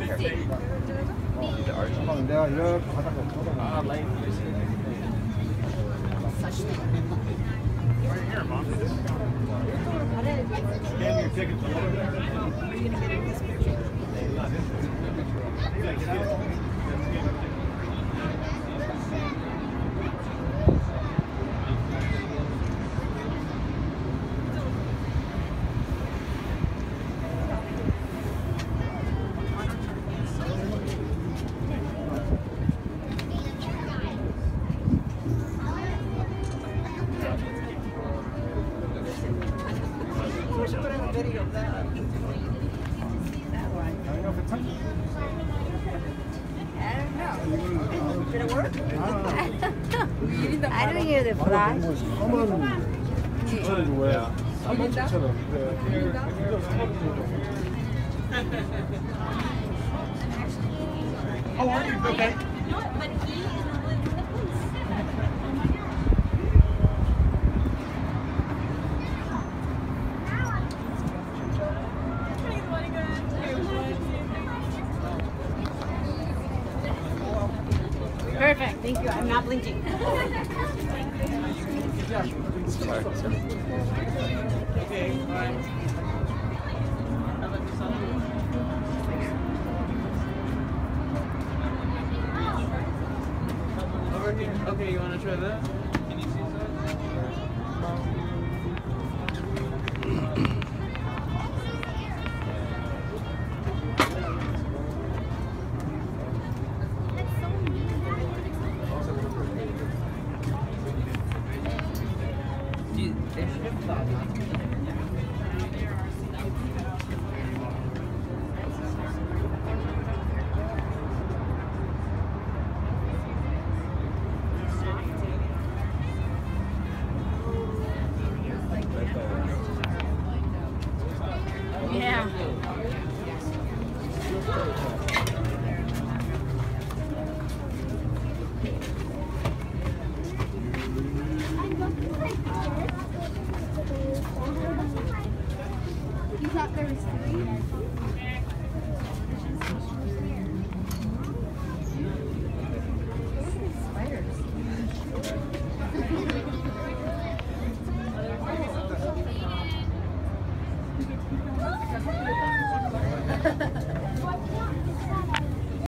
잠깐만 내가 이렇게 가다가 Right here, Mom. Scan your ticket. I don't hear the flash. 4만 7천원 준 거야. 4만 7천원. How are you? Okay. Perfect. Thank you. I'm not blinking. Okay, bye. Over here. Okay, you want to try that? Can you see that? Yeah. You thought there was 3?